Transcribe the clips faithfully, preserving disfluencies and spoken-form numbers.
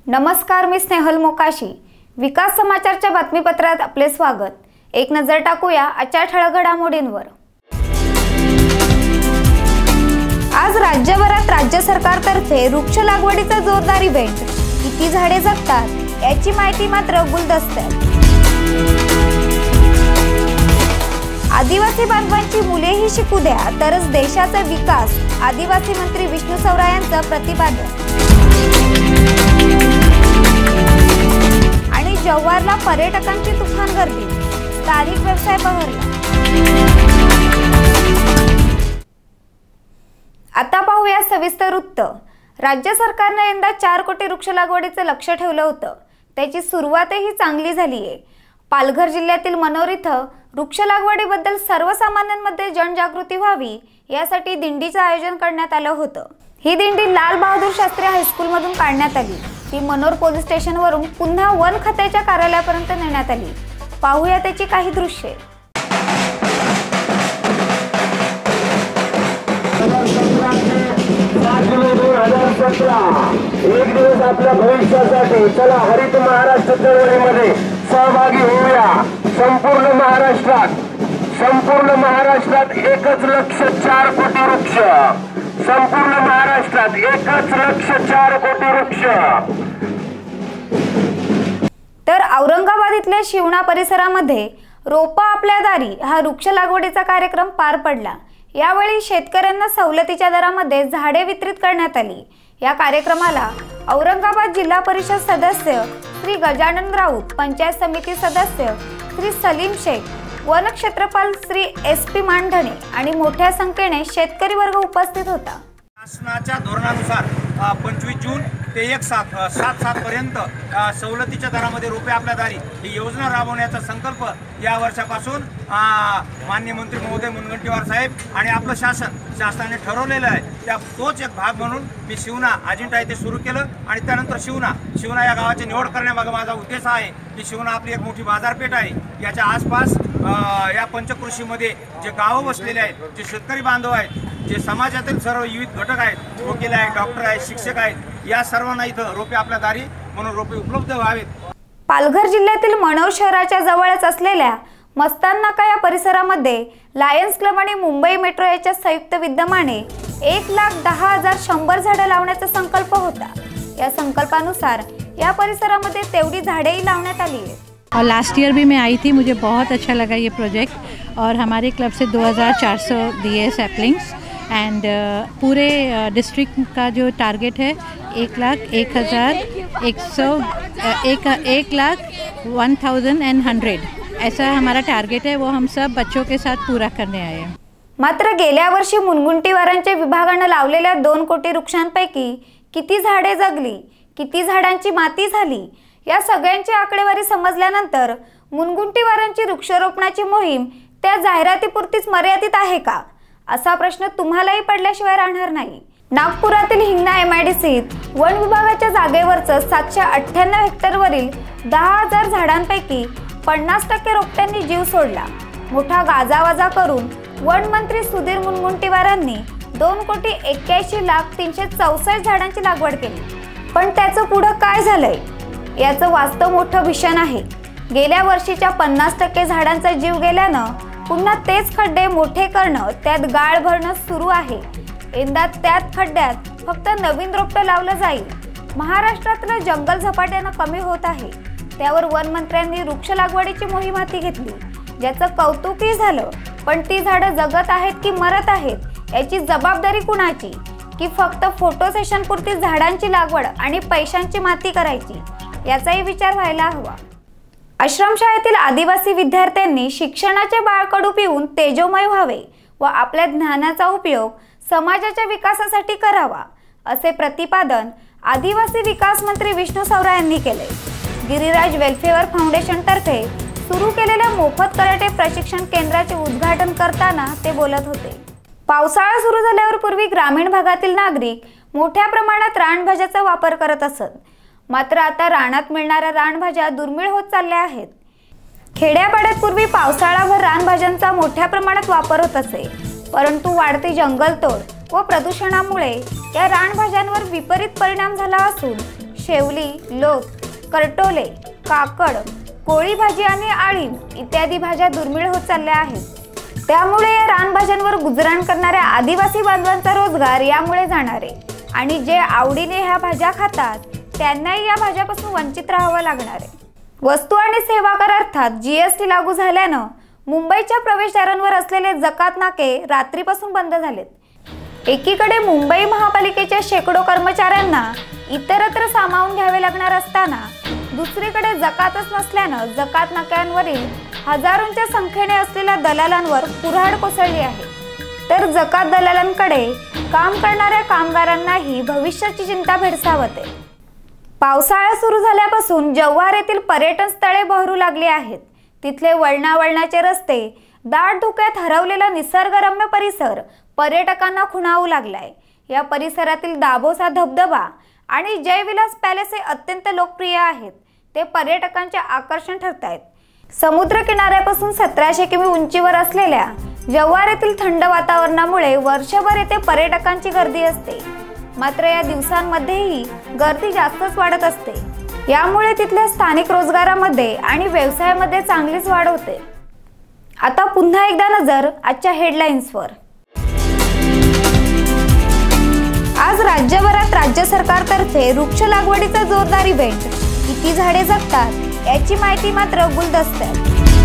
नमस्कार, मी स्नेहल मोकाशी. विकास समाचारच्या बातमीपत्रात आपले स्वागत. एक नजर टाकूया आजच्या ठळक घडामोडींवर. आज राज्यभरात राज्य सरकारतर्फे वृक्ष लागवडीचा जोरदार इव्हेंट. किती झाडे जगतात याची माहिती मात्र गुलदस्त्यात. आदिवासी बांधवांची मुलेही शिकू द्या तरच देशाचा विकास. आदिवासी मंत्री विष्णू सवरा यांचं प्रतिपादन. आणि जव्हारला पर्यटकांची तुफान गर्दी. स्थानिक व्यवसाय बहरला. आता पाहूया सविस्तर वृत्त. राज्य सरकारने यंदा चार कोटी वृक्ष लागवडीचे लक्ष्य ठेवलं होतं. त्याची सुरुवातही चांगली झाली आहे. पालघर जिल्ह्यातील मनोर इथं वृक्ष लागवडीबद्दल सर्वसामान्यांमध्ये जनजागृती व्हावी यासाठी दिंडीचं आयोजन करण्यात आलं होतं. ही दिंडी लाल बहादूर शास्त्री हायस्कूलमधून काढण्यात आली. ती मनोर पोलीस स्टेशनवरून पुन्हा वन खात्याच्या कार्यालयापर्यंत नेण्यात आली. पाहूया त्याची काही दृश्ये. एक दिवस आपल्या भविष्यासाठी चला हरित महाराष्ट्र चळवळीमध्ये सहभागी होऊया. संपूर्ण महाराष्ट्रात संपूर्ण महाराष्ट्रात एकच लक्ष चार कोटी वृक्ष. संपूर्ण महाराष्ट्रात एकच लक्ष चार कोटी वृक्ष. तर औरंगाबाद इथल्या शिवणा परिसरामध्ये रोपा आपल्या दारी हा वृक्ष लागवडीचा कार्यक्रम पार पडला. यावेळी शेतकऱ्यांना सवलतीच्या दरामध्ये झाडे वितरित करण्यात आली. या कार्यक्रमाला औरंगाबाद जिल्हा परिषद सदस्य श्री गजानन राऊत, पंचायत समिती सदस्य श्री सलीम शेख, वन क्षेत्रपाल श्री एस पी मानधने आणि मोठ्या संख्येने शेतकरी वर्ग उपस्थित होता. शासनाच्या धोरणानुसार पंचवीस जून ते एक सात सात सात पर्यंत सवलतीच्या दरामध्ये रोपे आपल्या दारी ही योजना राबवण्याचा संकल्प या वर्षापासून माननीय मंत्री महोदय मुनगंटीवार साहेब आणि आपलं शासन शासनाने ठरवलेलं आहे. त्या तोच एक भाग म्हणून मी शिवना अजिंठा येथे सुरू केलं आणि त्यानंतर शिवना शिवना या गावाची निवड करण्यामागे माझा उद्देश आहे की शिवना आपली एक मोठी बाजारपेठ आहे. याच्या आसपास या पंचकृषीमध्ये जे गावं बसलेले आहेत, जे शेतकरी बांधव आहेत, जे समाजातील सर्व विविध घटक आहेत, वकील आहेत, डॉक्टर आहेत, शिक्षक आहेत, या सर्वांना इथं रोपे आपल्या दारी म्हणून रोपे उपलब्ध व्हावेत. पालघर जिल्ह्यातील मनोर शहराच्या जवळच असलेल्या मस्तान नाका या परिसरामध्ये लायन्स क्लब आणि मुंबई मेट्रो याच्या संयुक्त विद्यमाने एक लाख दहा हजार शंभर झाडं लावण्याचा संकल्प होता. या संकल्पानुसार या परिसरामध्ये तेवढी झाडेही लावण्यात आली आहेत. और लास्ट ईयर भी मैं आई थी, मुझे बहुत अच्छा लगा ये प्रोजेक्ट. और हमारे क्लब से दो हज़ार चार सौ दिए सैपलिंग्स एंड पूरे डिस्ट्रिक्ट का जो टारगेट है एक लाख एक हज़ार एक सौ एक एक lakh one thousand and hundred ऐसा हमारा टारगेट है. वो हम सब बच्चों के साथ पूरा करने आए हैं. मात्र गेल्या वर्षी मुनगंटीवारांच्या विभागाने लावलेल्या दोन कोटी वृक्षांपैकी किती झाडे जगली, किती झाडांची माती झाली या सगळ्यांची आकडेवारी समजल्यानंतर मुनगंटीवारांची वृक्षारोपणाची मोहीम त्या जाहिरातीपुरतीच मर्यादित आहे का असा प्रश्न तुम्हालाही पडल्याशिवाय राहणार नाही. नागपुरातील हिंगणा एम आय डी सीत वन विभागाच्या जागेवरचं सातशे अठ्ठ्याण्णव हेक्टरवरील दहा हजार झाडांपैकी पन्नास टक्के रोपट्यांनी जीव सोडला. मोठा गाजावाजा करून वन मंत्री सुधीर मुनगंटीवारांनी दोन कोटी एक्क्याऐंशी लाख तीनशे चौसष्ट झाडांची लागवड केली. पण त्याचं पुढं काय झालंय याचं वास्तव मोठं भीषण आहे. गेल्या वर्षीच्या पन्नास टक्के झाडांचा जीव गेल्यानं पुन्हा तेच खड्डे मोठे करणं, त्यात गाळ भरणं सुरू आहे. यंदा त्यात खड्ड्यात फक्त नवीन रोपटं लावलं जाईल. महाराष्ट्रातलं जंगल झपाट्यानं कमी होत आहे. त्यावर वन मंत्र्यांनी वृक्ष लागवडीची मोहीम हाती घेतली, ज्याचं कौतुकही झालं. पण ती झाडं जगत आहेत की मरत आहेत याची जबाबदारी कुणाची? की फक्त फोटो सेशन पुरती झाडांची लागवड आणि पैशांची माती करायची याचाही विचार व्हायला हवा. आश्रमशाळेतील आदिवासी विद्यार्थ्यांनी शिक्षणाचे बाळकडू पिऊन तेजोमय व्हावे व आपल्या ज्ञानाचा उपयोग समाजाच्या विकासासाठी करावा असे प्रतिपादन आदिवासी विकास मंत्री विष्णू सवरा यांनी केले. गिरिराज वेलफेअर फाउंडेशन तर्फे सुरू केलेल्या मोफत कराटे प्रशिक्षण केंद्राचे उद्घाटन करताना ते बोलत होते. पावसाळा सुरू झाल्यावर पूर्वी ग्रामीण भागातील नागरिक मोठ्या प्रमाणात रानभाज्याचा वापर करत असत. मात्र आता रानात मिळणाऱ्या रानभाज्या दुर्मिळ होत चालल्या आहेत. खेड्यापाड्यात पूर्वी पावसाळाभर रानभाज्यांचा मोठ्या प्रमाणात वापर होत असे. परंतु वाढती जंगलतोड व प्रदूषणामुळे या रानभाज्यांवर विपरीत परिणाम झाला असून शेवली, लोत, करटोले, काकड, कोळी भाजी आणि आळीव इत्यादी भाज्या दुर्मिळ होत चालल्या आहेत। त्यामुळे या रानभाज्यांवर गुजराण करणाऱ्या आदिवासी बांधवांचा रोजगार यामुळे जाणार आहे आणि जे आवडीने ह्या भाज्या खातात त्यांनाही या भाज्यापासून वंचित राहावं लागणार आहे। वस्तू आणि सेवा कर अर्थात जीएसटी लागू झाल्यानं मुंबईच्या प्रवेशद्वारांवर असलेले जकात नाके रात्रीपासून बंद झालेत। एकीकडे मुंबई महापालिकेच्या शेकडो कर्मचाऱ्यांना इतरत्र सामावून घ्यावे लागणार असताना दुसरीकडे जकातच नसल्यानं जकात नाक्यांवरील हजारोंच्या संख्येने असलेल्या दलालांवर कुऱ्हाड कोसळली आहे। तर जकात दलालांकडे काम करणाऱ्या कामगारांनाही भविष्याची चिंता भेडसावते। पावसाळा सुरू झाल्यापासून जव्हार येथील पर्यटन स्थळे बहरू लागली आहेत। तिथले वळणावळणाचे रस्ते, दाट धुक्यात हरवलेला निसर्गरम्य परिसर पर्यटकांना खुणावू लागलाय। या परिसरातील दाभोसा धबधबा आणि जयविलास पॅलेस हे अत्यंत लोकप्रिय आहेत। ते पर्यटकांचे आकर्षण ठरत आहेत। समुद्र किनाऱ्यापासून सतराशे किमी उंचीवर असलेल्या जव्हार येथील थंड वातावरणामुळे वर्षभर येथे पर्यटकांची गर्दी असते। मात्र या दिवसांमध्येही गर्दी जास्तच वाढत असते। यामुळे तिथल्या स्थानिक रोजगारामध्ये आणि व्यवसायामध्ये चांगलीच वाढ होते। आता पुन्हा एकदा नजर आजच्या हेडलाईन्सवर। आज राज्यभरात राज्य सरकारतर्फे वृक्ष लागवडीचा जोरदार इव्हेंट। किती झाडे जगतात याची माहिती मात्र गुलदस्त्यात।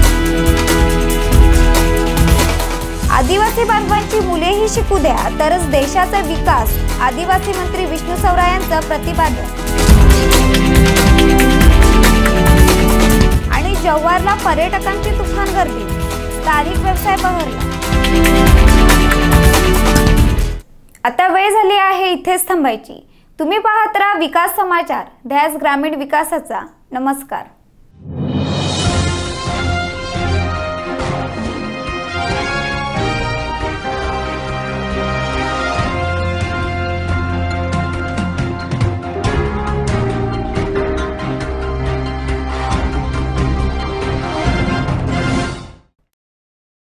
आदिवासी बांधवांची मुलेही शिकू द्या तरच देशाचा विकास, आदिवासी मंत्री विष्णू सवरा यांचं प्रतिपादन। आणि जव्हारला पर्यटकांची तुफान गर्दी, स्थानिक व्यवसाय बहरला। आता वेळ झाली आहे इथेच थांबायची। तुम्ही पाहत राहा विकास समाचार, ध्यास ग्रामीण विकासाचा। नमस्कार।